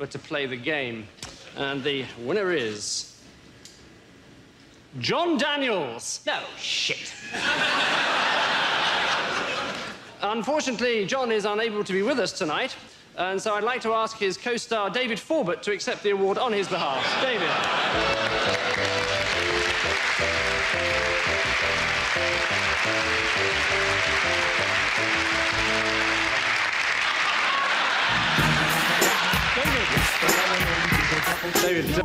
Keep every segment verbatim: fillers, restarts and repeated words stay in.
but to play the game. And the winner is John Daniels. No, shit. Unfortunately, John is unable to be with us tonight, and so I'd like to ask his co-star David Forbert to accept the award on his behalf. David. David. David.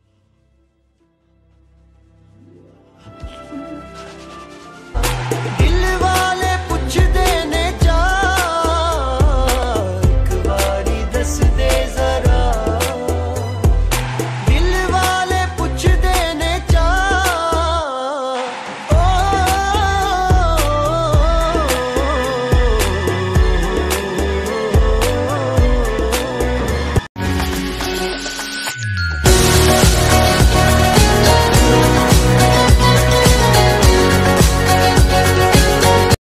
He